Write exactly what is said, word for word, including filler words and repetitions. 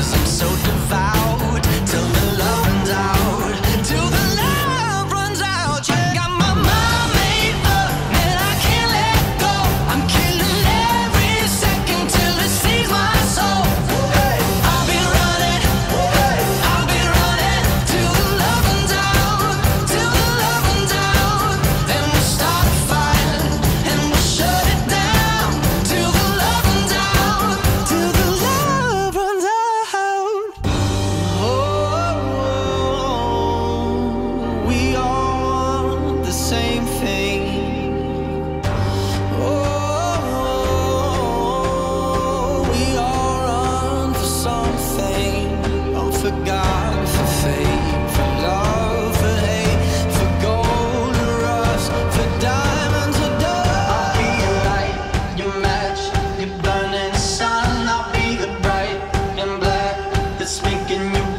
seem so devout till the love runs out, till the love runs out. You got my mind made up and I can't let go. I'm killing every second till it sees my soul. I'll be running, I'll be running till the love runs out, till the love runs out. Then we'll start a fire and we'll shut it down till the love runs out, till the love runs out. Oh, we all want the same thing. Oh, we all run for something. Run for God, for fame, for love, for hate, for gold or rust, for diamonds or dust. I'll be your light, your match, your burning sun. I'll be the bright and black that's making you